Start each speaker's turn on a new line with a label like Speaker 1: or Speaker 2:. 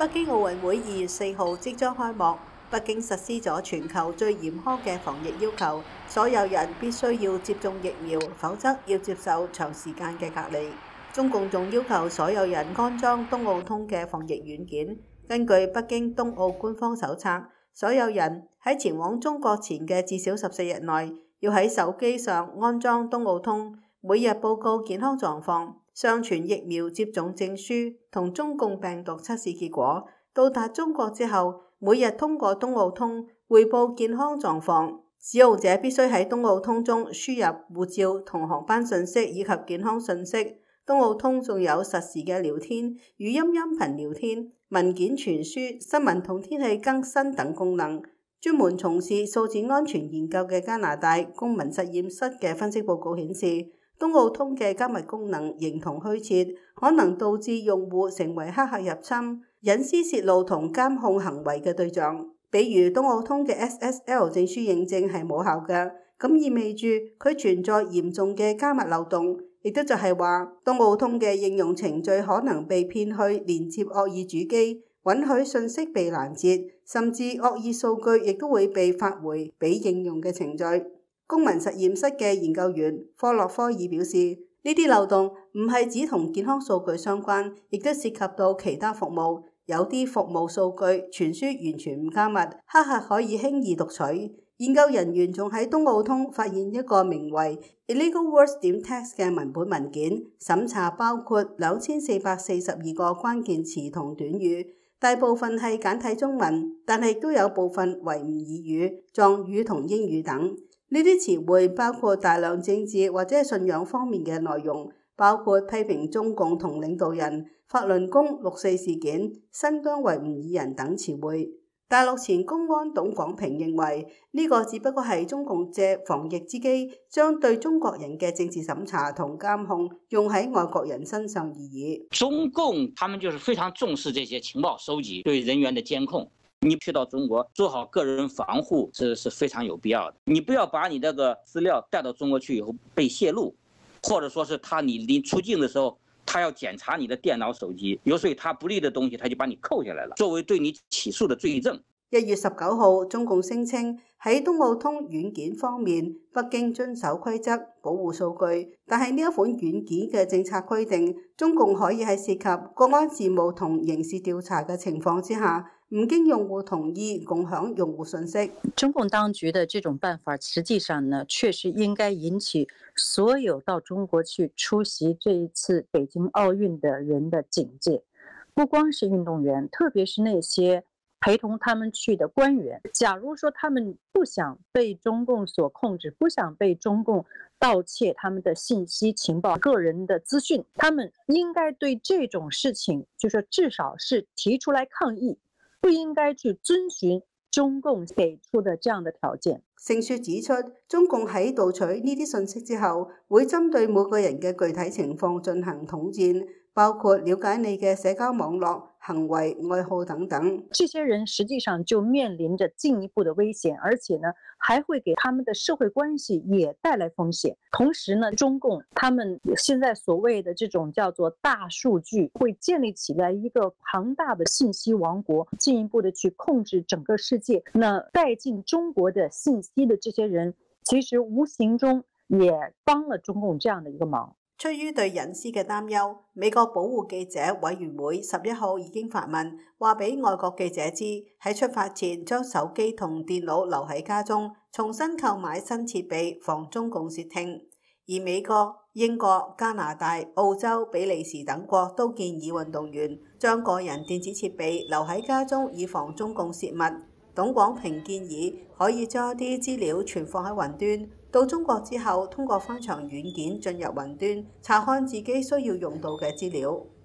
Speaker 1: 北京奧運會2月4號即將開幕，北京實施咗全球最嚴苛嘅防疫要求，所有人必須要接種疫苗，否則要接受長時間嘅隔離。中共仲要求所有人安裝東奧通嘅防疫軟件。根據北京冬奧官方手冊，所有人喺前往中國前嘅至少14日內，要喺手機上安裝東奧通，每日報告健康狀況，上傳疫苗接種證書同中共病毒測試結果。到達中國之後，每日通過東奧通匯報健康狀況。使用者必須喺東奧通中輸入護照同航班信息以及健康信息。東奧通仲有實時嘅聊天、語音音頻聊天、文件傳輸、新聞同天氣更新等功能。專門從事數字安全研究嘅加拿大公民實驗室嘅分析報告顯示，東奧通嘅加密功能形同虛設，可能導致用戶成為黑客入侵、隱私泄露同監控行為嘅對象。比如東奧通嘅 SSL 證書認證係冇效嘅，咁意味住佢存在嚴重嘅加密漏洞，亦都就係話東奧通嘅應用程序可能被騙去連接惡意主機，允許信息被攔截，甚至惡意數據亦都會被發回俾應用嘅程序。公民實驗室嘅研究員科洛科爾表示，呢啲漏洞唔係只同健康數據相關，亦都涉及到其他服務。有啲服務數據傳輸完全唔加密，黑客可以輕易讀取。研究人員仲喺東奧通發現一個名為 Illegal Words.txt 嘅文本文件，審查包括2442個關鍵詞同短語，大部分係簡體中文，但係都有部分維吾爾語、藏語同英語等。呢啲詞彙包括大量政治或者信仰方面嘅內容，包括批評中共同領導人、法輪功、6·4事件、新疆維吾爾人等詞彙。大陸前公安董廣平認為，呢個只不過係中共借防疫之機，將對中國人嘅政治審查同監控用喺外國人身上而已。
Speaker 2: 中共他們就是非常重視這些情報收集、對人員的監控。你去到中國做好個人防護是非常有必要的。你不要把你這個資料帶到中國去以後被泄露，或者說是你出境的時候，他要檢查你的電腦手機，所以他不利的東西他就把你扣下來了，作為對你起訴的罪證。
Speaker 1: 1月19號，中共聲稱喺東奧通軟件方面，北京遵守規則，保護數據。但係呢一款軟件嘅政策規定，中共可以喺涉及國安事務同刑事調查嘅情況之下，唔經用戶同意共享用戶信息。
Speaker 3: 中共當局的這種辦法，實際上呢，確實應該引起所有到中國去出席這一次北京奧運的人的警戒。不光是運動員，特別是那些陪同他們去的官員，假如說他們不想被中共所控制，不想被中共盜竊他們的信息、情報、個人的資訊，他們應該對這種事情，就是至少是提出來抗議，不應該去遵循中共給出的這樣的條件。
Speaker 1: 盛雪指出，中共喺盜取呢啲信息之後，會針對每個人嘅具體情況進行統戰，包括了解你嘅社交網絡、行為、愛好等等。
Speaker 3: 這些人實際上就面臨着進一步的危險，而且呢，還會給他們的社會關係也帶來風險。同時呢，中共他們現在所謂的這種叫做大數據，會建立起來一個龐大的信息王國，進一步的去控制整個世界。那帶進中國的信息的這些人，其實無形中也幫了中共這樣的一個忙。
Speaker 1: 出於對隱私嘅擔憂，美國保護記者委員會11號已經發文，話俾外國記者知，喺出發前將手機同電腦留喺家中，重新購買新設備，防中共竊聽。而美國、英國、加拿大、澳洲、比利時等國都建議運動員將個人電子設備留喺家中，以防中共竊密。董廣平建議可以將一啲資料存放喺雲端，到中國之後通過翻牆軟件進入雲端查看自己需要用到嘅資料。